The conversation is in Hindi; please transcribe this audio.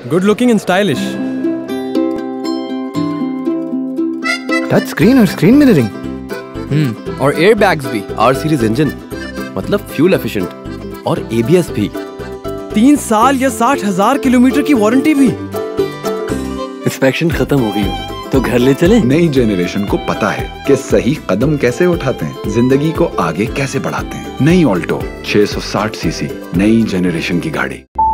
Good looking and stylish. Touch screen और स्क्रीन मिररिंग। और एयर बैग्स भी। आर सीरीज इंजन, मतलब फ्यूल एफिशिएंट, और ABS भी। 3 साल या 60,000 किलोमीटर की वारंटी भी। इंस्पेक्शन खत्म हो गई तो घर ले चले। नई जनरेशन को पता है कि सही कदम कैसे उठाते हैं, जिंदगी को आगे कैसे बढ़ाते हैं। नई ऑल्टो 660 सीसी, नई जनरेशन की गाड़ी।